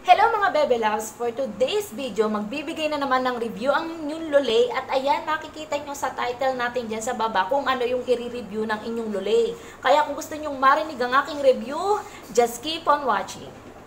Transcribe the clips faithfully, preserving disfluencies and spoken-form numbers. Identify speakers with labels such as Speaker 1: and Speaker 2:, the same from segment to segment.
Speaker 1: Hello mga Bebe Loves! For today's video, magbibigay na naman ng review ang inyong lulay at ayan, makikita nyo sa title natin dyan sa baba kung ano yung i-review ng inyong lulay. Kaya kung gusto nyong marinig ang aking review, just keep on watching.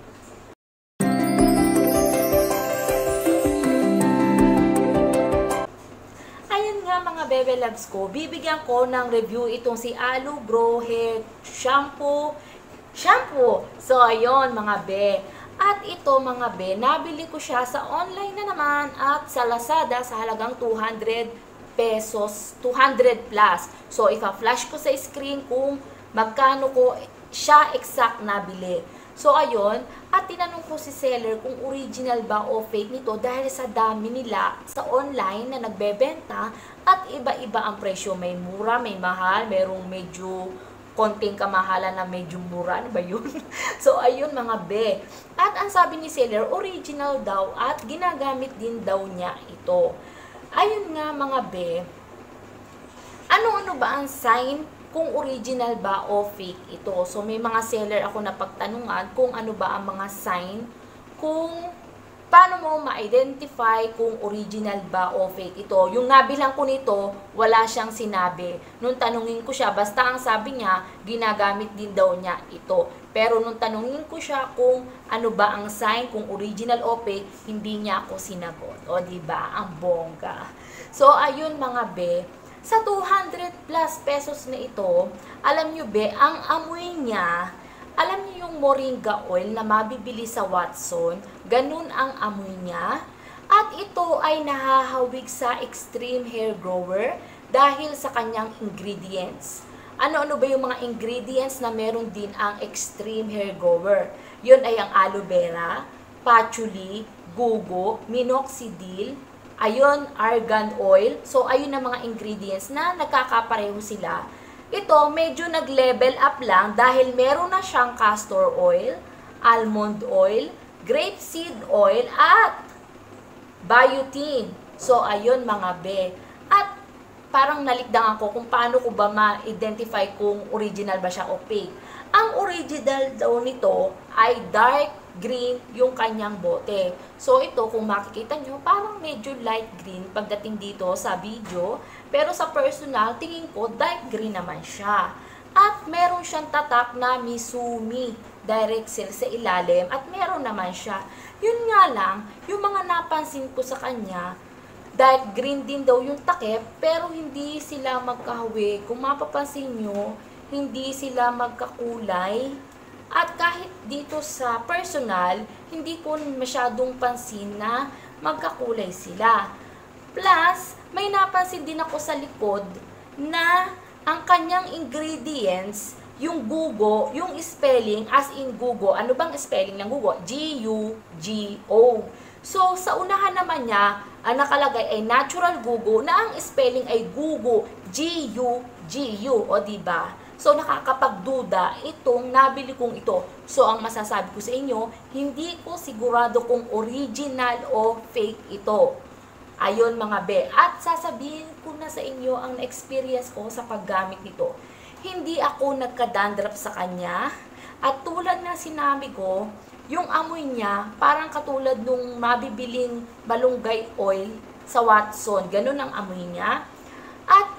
Speaker 1: Ayan nga mga Bebe Loves ko, bibigyan ko ng review itong si Aloe Bro Hair Shampoo. Shampoo! So ayun mga Be. At ito mga be, nabili ko siya sa online na naman at sa Lazada sa halagang two hundred pesos, two hundred plus. So, ipa-flash ko sa screen kung magkano ko siya exact nabili. So, ayun, at tinanong ko si seller kung original ba o fake nito dahil sa dami nila sa online na nagbebenta at iba-iba ang presyo. May mura, may mahal, merong medyo konting kamahalan na medyo mura, ano ba yun? So, ayun mga be. At ang sabi ni seller, original daw at ginagamit din daw niya ito. Ayun nga mga be, ano-ano ba ang sign kung original ba o fake ito? So, may mga seller ako na pagtanungan kung ano ba ang mga sign, kung paano mo ma-identify kung original ba o fake ito. Yung nabilang ko nito, wala siyang sinabi. Nung tanungin ko siya, basta ang sabi niya, ginagamit din daw niya ito. Pero nung tanungin ko siya kung ano ba ang sign, kung original o fake, hindi niya ako sinagot. O diba, ang bongga. So, ayun mga be, sa two hundred plus pesos na ito, alam nyo be, ang amoy niya, alam niyo yung moringa oil na mabibili sa Watson, ganun ang amoy niya. At ito ay nahahawig sa extreme hair grower dahil sa kanyang ingredients. Ano-ano ba yung mga ingredients na meron din ang extreme hair grower? Yun ay ang aloe vera, patchouli, gugo, minoxidil, ayun, argan oil. So, ayun ang mga ingredients na nagkakapareho sila. Ito, medyo nag-level up lang dahil meron na siyang castor oil, almond oil, grapeseed oil, at biotin. So, ayun mga be. At parang nalikdang ako kung paano ko ba ma-identify kung original ba siya o fake. Ang original daw nito ay dark green yung kanyang bote. So, ito, kung makikita nyo, parang medyo light green pagdating dito sa video. Pero sa personal, tingin ko, dark green naman siya. At meron siyang tatak na Misumi direct sale sa ilalim. At meron naman siya. Yun nga lang, yung mga napansin ko sa kanya, dark green din daw yung takip, pero hindi sila magkahawi. Kung mapapansin nyo, hindi sila magkakulay. At kahit dito sa personal, hindi ko masyadong pansin na magkakulay sila. Plus, may napansin din ako sa likod na ang kanyang ingredients, yung gugo, yung spelling as in gugo. Ano bang spelling ng gugo? G U G O. So, sa unahan naman niya, ang nakalagay ay natural gugo na ang spelling ay gugo, G U G U. O, diba? So, nakakapagduda itong nabili kong ito. So, ang masasabi ko sa inyo, hindi ko sigurado kung original o fake ito. Ayun mga be. At sasabihin ko na sa inyo ang experience ko sa paggamit nito. Hindi ako nagka-dandruff sa kanya. At tulad na sinabi ko, yung amoy niya, parang katulad nung mabibiling balunggay oil sa Watson. Ganun ang amoy niya. At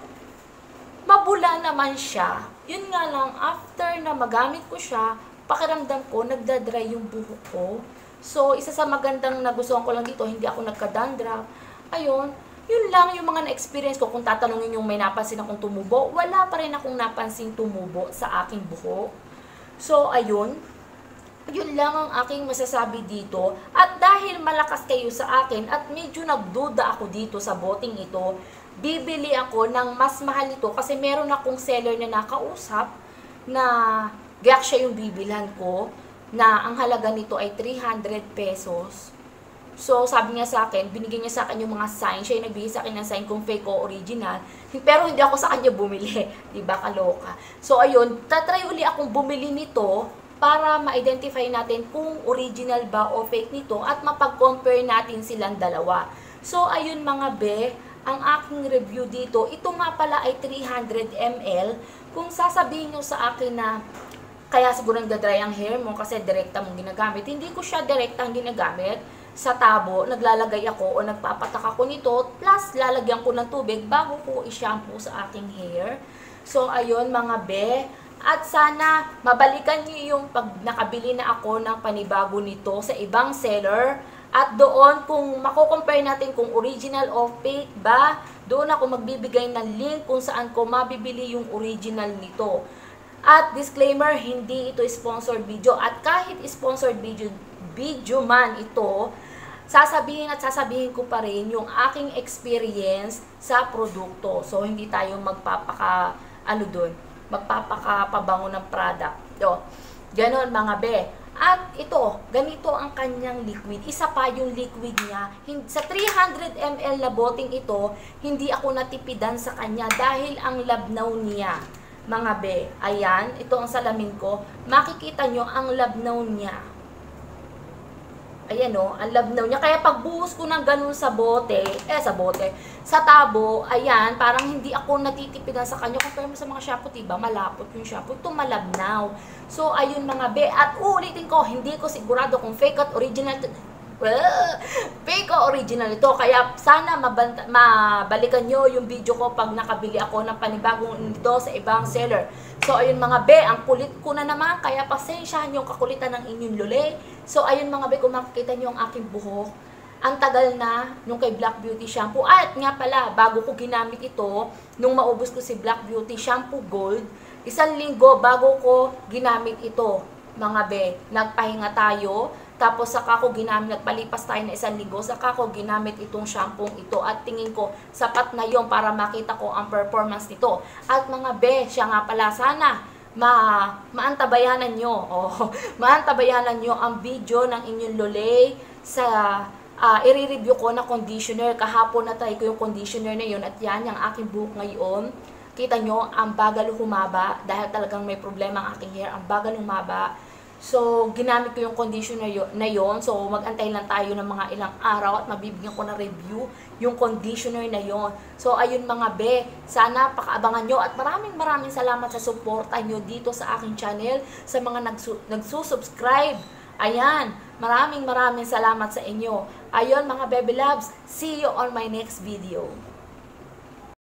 Speaker 1: mabula naman siya. Yun nga lang, after na magamit ko siya, pakiramdam ko, nagdadry yung buhok ko. So, isa sa magandang nagustuhan ko lang dito, hindi ako nagka-dandruff. Ayun, yun lang yung mga na-experience ko. Kung tatanungin yung may napansin akong tumubo, wala pa rin akong napansin tumubo sa aking buhok. So, ayun. Yun lang ang aking masasabi dito. At dahil malakas kayo sa akin at medyo nagduda ako dito sa boting ito, bibili ako ng mas mahal ito kasi meron akong seller na nakausap na gayak siya yung bibilhan ko na ang halaga nito ay three hundred pesos. So, sabi niya sa akin, binigyan niya sa akin yung mga sign. Siya yung nagbigay sa akin ng sign kung fake o original. Pero hindi ako sa kanya bumili. Diba, kaloka? So, ayun, tatry uli akong bumili nito para ma-identify natin kung original ba o fake nito at mapag-compare natin silang dalawa. So, ayun mga be, ang aking review dito, ito nga pala ay three hundred milliliters. Kung sasabihin nyo sa akin na kaya siguro nagdadry ang hair mo kasi direkta mong ginagamit. Hindi ko siya direkta ang ginagamit. Sa tabo, naglalagay ako o nagpapatak ako nito, plus lalagyan ko ng tubig bago ko i-shampoo sa aking hair. So, ayun mga be. At sana mabalikan niyo yung pag nakabili na ako ng panibago nito sa ibang seller. At doon, kung mako-compare natin kung original o fake ba, doon ako magbibigay ng link kung saan ko mabibili yung original nito. At disclaimer, hindi ito sponsored video. At kahit sponsored video, video man ito, sasabihin at sasabihin ko pa rin yung aking experience sa produkto. So, hindi tayo magpapaka, ano dun, magpapakapabango ng product. So, ganon mga be. At ito, ganito ang kanyang liquid. Isa pa yung liquid niya. Sa three hundred milliliters na boteng ito, hindi ako natipidan sa kanya dahil ang labnaw niya. Mga be, ayan, ito ang salamin ko. Makikita nyo ang labnaw niya. Ayan o, ang labnaw niya. Kaya pagbuhos ko ng ganun sa bote, eh sa bote, sa tabo, ayan, parang hindi ako natitipidan sa kanya. Compare mo sa mga shampoo, diba? Malapot yung shampoo. Ito malabnaw. So, ayun mga be. At uulitin ko, hindi ko sigurado kung fake at original. Well, fake o original ito. Kaya sana mabanta, mabalikan nyo yung video ko pag nakabili ako ng panibagong ito sa ibang seller. So, ayun mga be, ang kulit ko na naman. Kaya pasensyahan yung kakulitan ng inyong luli. So, ayun mga be, kung makikita nyo ang aking buhok, ang tagal na nung kay Black Beauty Shampoo. At nga pala, bago ko ginamit ito, nung maubos ko si Black Beauty Shampoo Gold, isang linggo bago ko ginamit ito, mga be. Nagpahinga tayo, tapos saka ko ginamit, nagpalipas tayo na isang linggo, saka ko ginamit itong shampoo ito. At tingin ko, sapat na yon para makita ko ang performance nito. At mga be, siya nga pala, sana ma maantabayanan nyo, oh, maantabayanan nyo ang video ng inyong lolay sa uh, i-review ko na conditioner. Kahapon na try ko yung conditioner na yun at yan, yung aking buhok ngayon. Kita nyo, ang bagal humaba dahil talagang may problema ang aking hair, ang bagal humaba. So, ginamit ko yung conditioner na yon. So, mag-antay lang tayo ng mga ilang araw at mabibigyan ko ng review yung conditioner na yon. So, ayun mga be, sana pakaabangan nyo at maraming maraming salamat sa suporta nyo dito sa aking channel, sa mga nagsu nagsusubscribe. Ayan, maraming maraming salamat sa inyo. Ayun mga baby loves, see you on my next video.